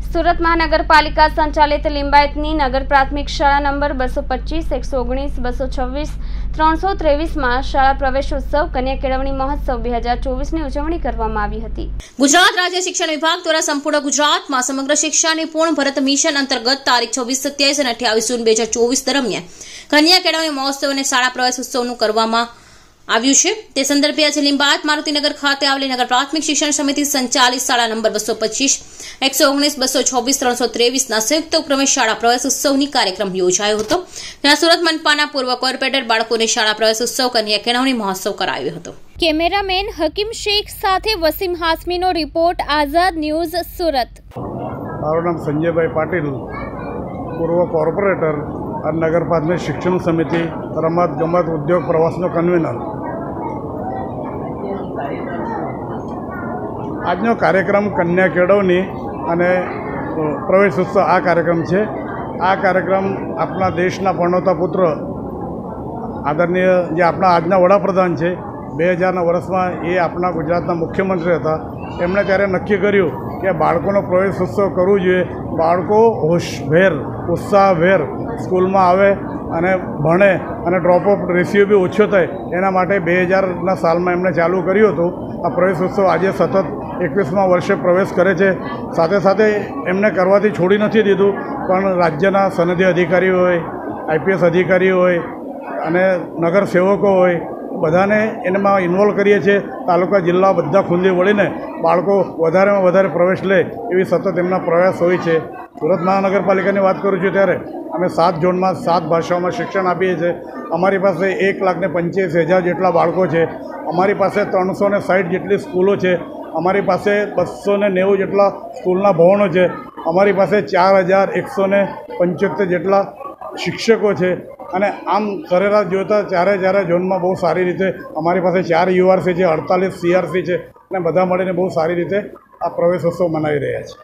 સુરત મહાનગરપાલિકા સંચાલિત લિંબાયતની નગર પ્રાથમિક શાળા નંબર 225, 119, 226, 323માં શાળા પ્રવેશ ઉત્સવ કન્યા કેળવણી મહોત્સવ 2024ની ઉજવણી કરવામાં આવી હતી। ગુજરાત રાજ્ય શિક્ષણ વિભાગ દ્વારા સંપૂર્ણ ગુજરાતમાં સમગ્ર શિક્ષાની પૂર્ણ ભારત મિશન અંતર્ગત તારીખ 26, 27 અને 28 જૂન 2024 દરમિયાન કન્યા કેળવણી મહોત્સવ અને શાળા પ્રવેશ ઉત્સવનું કરવામાં આવ્યું છે। તે સંદર્ભે આજે લિંબાયત મારુતિનગર ખાતે આવેલી નગર પ્રાથમિક શિક્ષણ સમિતિ સંચાલિત શાળા નંબર 225, 119, 226, 323ના સંયુક્ત ઉપક્રમે શાળા પ્રવેશ ઉત્સવની કાર્યક્રમ યોજાયો હતો। ત્યાં સુરત મનપાના પૂર્વ કોર્પોરેટર બાળકોને શાળા પ્રવેશ ઉત્સવ કન્યા કેળવણી મહોત્સવ કરાયો હતો। કેમેરામેન હકીમ શેખ સાથે વસીમ હાસમીનો રિપોર્ટ, આઝાદ ન્યૂઝ, સુરત। મારું નામ સંજયભાઈ પાટીલ, પૂર્વ કોર્પોરેટર અને નગર પ્રાથમિક શિક્ષણ સમિતિ રમત ગમત ઉદ્યોગ પ્રવાસનો કન્વીનર। આજનો કાર્યક્રમ કન્યા કેળવણી અને પ્રવેશ ઉત્સવ આ કાર્યક્રમ છે। આ કાર્યક્રમ આપણા દેશના પરણોતા પુત્ર આદરણીય જે આપણા આજના વડાપ્રધાન છે, 2000ના વર્ષમાં એ આપણા ગુજરાતના મુખ્યમંત્રી હતા। એમણે ત્યારે નક્કી કર્યું કે બાળકોનો પ્રવેશ ઉત્સવ કરવું જોઈએ। બાળકો હોશભેર, ઉત્સાહભેર સ્કૂલમાં આવે અને ભણે અને ડ્રોપઆઉટ રેશિયો બી ઓછો થાય, એના માટે 2000ના સાલમાં એમણે ચાલુ કર્યું હતું। આ પ્રવેશ ઉત્સવ આજે સતત 21મા વર્ષે પ્રવેશ કરે છે। સાથે સાથે એમને કરવાથી છોડી નથી દીધું, પણ રાજ્યના સનદી અધિકારીઓ હોય, IPS અધિકારીઓ હોય અને નગર સેવકો હોય, બધાને એમાં ઇન્વોલ્વ કરીએ છીએ। તાલુકા જિલ્લા બધા ખુલ્લી વળીને બાળકો વધારેમાં વધારે પ્રવેશ લે એવી સતત એમના પ્રયાસ હોય છે। સુરત મહાનગરપાલિકાની વાત કરું છું ત્યારે અમે 7 ઝોનમાં 7 ભાષાઓમાં શિક્ષણ આપીએ છીએ। અમારી પાસે 1,85,000 જેટલા બાળકો છે। અમારી પાસે 360 જેટલી સ્કૂલો છે। અમારી પાસે 290 જેટલા સ્કૂલના ભવનો છે। અમારી પાસે 4,175 જેટલા શિક્ષકો છે। અને આમ સરેરાશ જોતા ચારે ઝોનમાં બહુ સારી રીતે અમારી પાસે 4 URC છે, 48 CRC છે અને બધા મળીને બહુ સારી રીતે આ પ્રવેશ ઉત્સવ મનાવી રહ્યા છે।